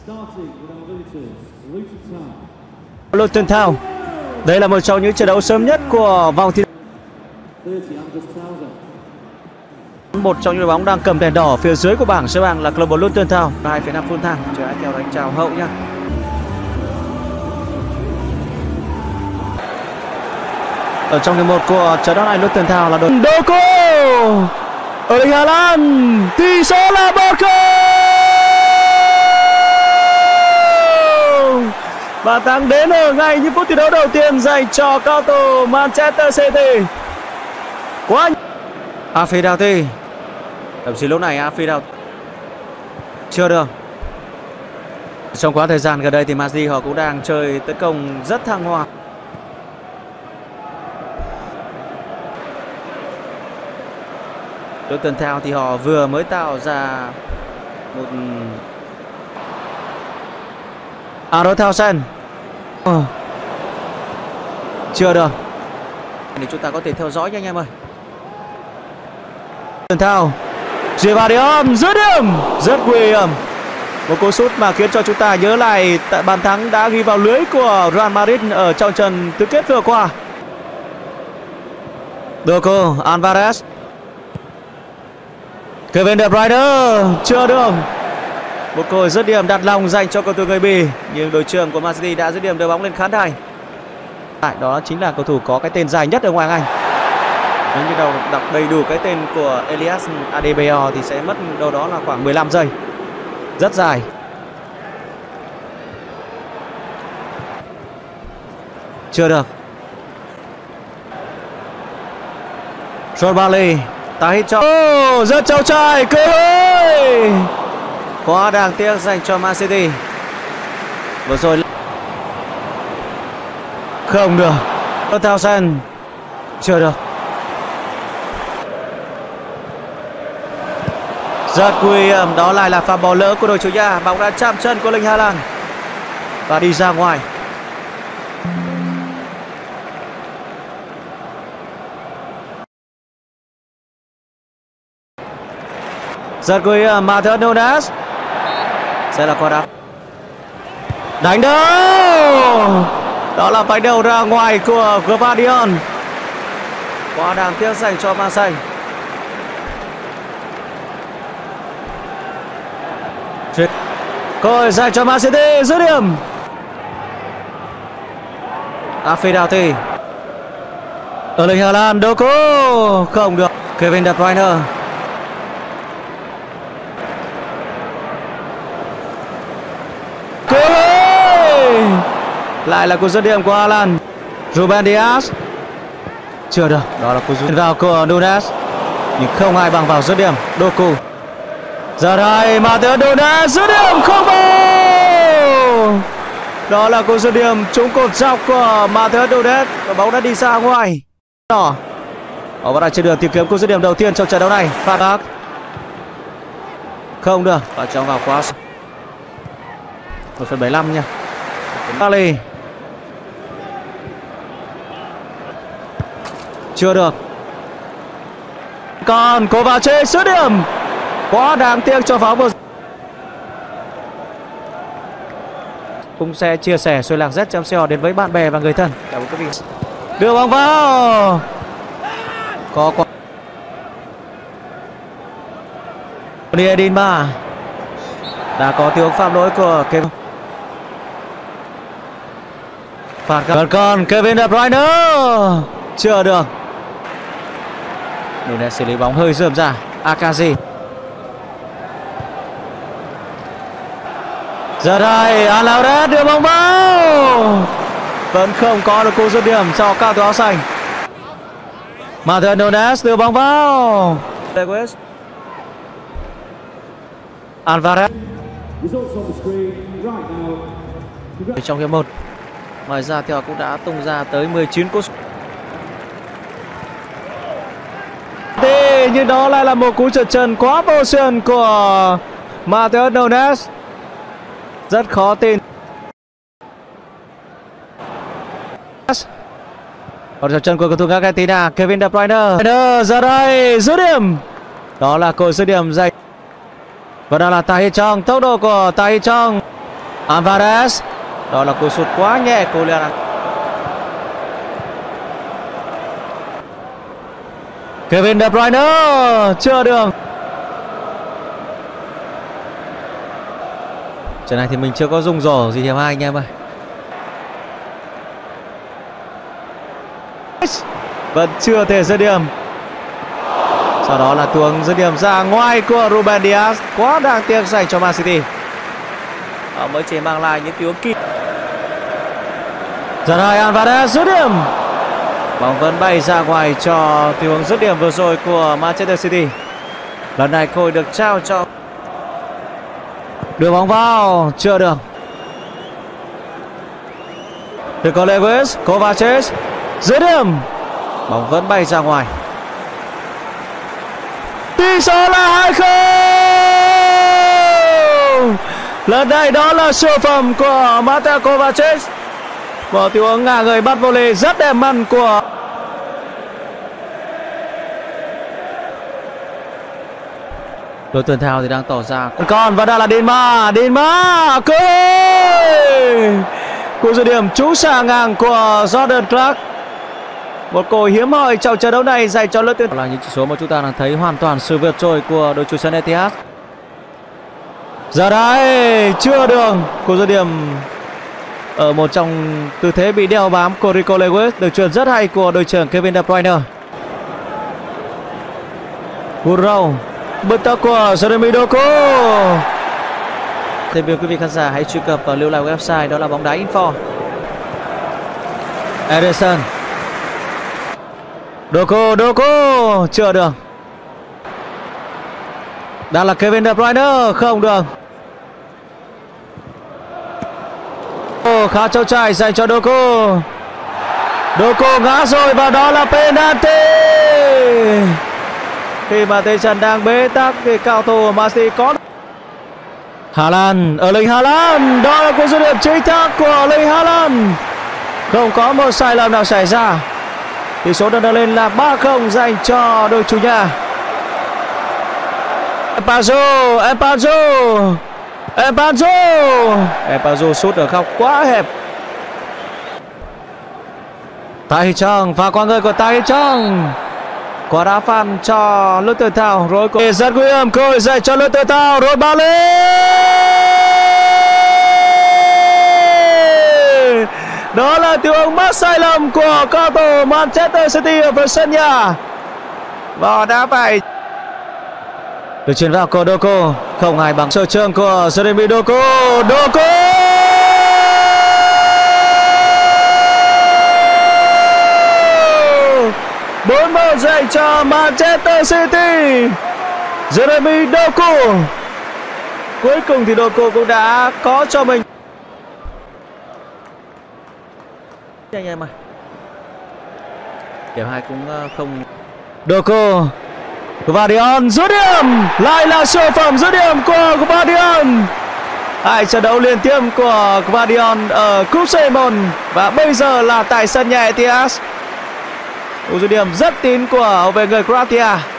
Luton Town. Đây là một trong những trận đấu sớm nhất của vòng thi. Một trong những đội bóng đang cầm đèn đỏ phía dưới của bảng xếp hạng là câu lạc bộ Luton Town. 2,5 full time. Chờ hãy theo đánh chào hậu nhé. Ở trong hiệp 1 của trận đấu này, Luton Town là đội Doku. Erling Haaland, tỷ số là 1-0. Bàn thắng đến ở ngay những phút thi đấu đầu tiên dành cho cao thủ Manchester City. Quá Afi Doughty. Thậm chí lúc này Afi Doughty chưa được. Trong quá thời gian gần đây thì Man City họ cũng đang chơi tấn công rất thăng hoa. Luton Town thì họ vừa mới tạo ra một Aaron Townsend. Chưa được. Thì chúng ta có thể theo dõi nha anh em ơi. Luton Town, Gvardiol dứt điểm rất nguy hiểm. Một cú sút mà khiến cho chúng ta nhớ lại tại bàn thắng đã ghi vào lưới của Real Madrid ở trong trận tứ kết vừa qua. Doku, Alvarez, Kevin De Bruyne chưa được. Một cơ hội dứt điểm đặt lòng dành cho cầu thủ người Bỉ, nhưng đội trưởng của Man City đã dứt điểm đưa bóng lên khán đài. Đó chính là cầu thủ có cái tên dài nhất ở ngoài Anh. Nếu như đọc đầy đủ cái tên của Elias Adebayor thì sẽ mất đâu đó là khoảng 15 giây. Rất dài. Chưa được. John Barley, Tahith cho rất trâu trai, cơ hội quá đáng tiếc dành cho Man City. Vừa rồi không được. Townsend chưa được. Rất nguy hiểm, đó lại là pha bỏ lỡ của đội chủ nhà. Bóng đã chạm chân của Erling Haaland và đi ra ngoài. Rất nguy hiểm, Matheus Nunes sẽ là quả đá đánh đâu. Đó là phanh đầu ra ngoài của Gvardiol. Quá đáng tiếc dành cho Marseille. Cơ hội dành cho Man City dứt điểm. Afi Doughty, Erling Haaland, Doku không được. Kevin De Bruyne, lại là cú dứt điểm của Haaland. Ruben Dias chưa được. Đó là cú dứt vào của Nunes, nhưng không ai bằng vào dứt điểm Doku. Giờ đây Matheus Nunes dứt điểm không vào. Đó là cú dứt điểm trúng cột dọc của Matheus Nunes và bóng đã đi ra ngoài. Họ vẫn đang trên đường tìm kiếm cú dứt điểm đầu tiên trong trận đấu này. Phạt góc không được và trong vào quá 1/75 nha. Barley chưa được. Còn cố vào chế dứt điểm quá đáng tiếc cho pháo vừa. Cũng sẽ chia sẻ xuôi lạc rất chăm sẻ đến với bạn bè và người thân. Cảm ơn quý vị. Đưa bóng vào. Có quả. Niedinma đã có tiếng phạm lỗi của Kevin. Phạt vẫn còn Kevin De Bruyne chưa được. Nunes xử lý bóng hơi rườm rà. Akazi. Giờ đây Alvarez đưa bóng vào. Vẫn không có được cú dứt điểm cho cao thủ áo xanh. Matheus Nunes đưa bóng vào. Lewis, Alvarez. Trong hiệp 1. Ngoài ra thì họ cũng đã tung ra tới 19 cú. Nhưng đó lại là một cú trượt chân quá vô sườn của Matheus Nunes. Rất khó tin. Còn trượt chân của cầu thủ Argentina Kevin De Bruyne. Giờ đây dứt điểm. Đó là cú dứt điểm dành. Và đó là Tahith Chong. Tốc độ của Tahith Chong Alvarez. Đó là cú sút quá nhẹ của Leon. Kevin De Bruyne chưa được. Trận này thì mình chưa có dùng rổ gì hiệp 2 anh em ơi. Vẫn chưa thể dứt điểm. Sau đó là tuồng dứt điểm ra ngoài của Ruben Dias. Quá đáng tiếc dành cho Man City. Họ mới chỉ mang lại những tiếng kịp. Giờ đây Alvarez dứt điểm. Bóng vẫn bay ra ngoài cho tuồng dứt điểm vừa rồi của Manchester City. Lần này cơ hội được trao cho. Đưa bóng vào, chưa được. Rico Lewis, Kovacic dứt điểm. Bóng vẫn bay ra ngoài. Tỷ số là 2-0. Lần này đó là siêu phẩm của Mateo Kovacic. Một tình huống ngả người bắt volley rất đẹp mắt của đội tuyển Thao thì đang tỏ ra còn và đây là Dinma cơ hội. Cú dứt điểm trúng xà ngang của Jordan Clark. Một cơ hội hiếm hoi trong trận đấu này dành cho đội tuyển. Là những chỉ số mà chúng ta đang thấy hoàn toàn sự vượt trội của đội chủ sân Etihad. Giờ đây chưa được. Cú dứt điểm ở một trong tư thế bị đeo bám của Rico Lewis được chuyền rất hay của đội trưởng Kevin De Bruyne. Woodrow bứt tốc của Jeremy Doku. Thêm quý vị khán giả hãy truy cập vào lưu lại website đó là bóng đá info. Ederson. Doku chưa được. Đang là Kevin De Bruyne không được. Khá trâu trai dành cho Doku. Doku ngã rồi và đó là penalty. Khi mà thế trận đang bế tắc thì cao thủ Man City có. Haaland, Erling Haaland. Đó là cú dứt điểm chính xác của Erling Haaland. Không có một sai lầm nào xảy ra. Tỷ số đang lên là 3-0 dành cho đội chủ nhà. Empazo sút ở góc quá hẹp. Tahi Chong và qua người của Tahi Chong. Quả đá phạt cho đội tuyển Thao rồi cũng rất nguy hiểm, cơ hội dành cho đội tuyển Thao rồi bao lên. Đó là tình huống mắc sai lầm của cầu thủ Manchester City ở phần sân nhà và đã phải được chuyển vào của Doku. Không ai bằng sở trường của Jeremy Doku. 4-1 dành cho Manchester City. Jeremy Doku. Cuối cùng thì Doku cũng đã có cho mình. Anh em ơi, điểm 2 cũng không. Doku. Gvardiol dứt điểm. Lại là siêu phẩm dứt điểm của Gvardiol. Hai trận đấu liên tiếp của Gvardiol ở Cúp C1 và bây giờ là tại sân nhà Etihad. Cú dứt điểm rất tín của hậu vệ người Croatia.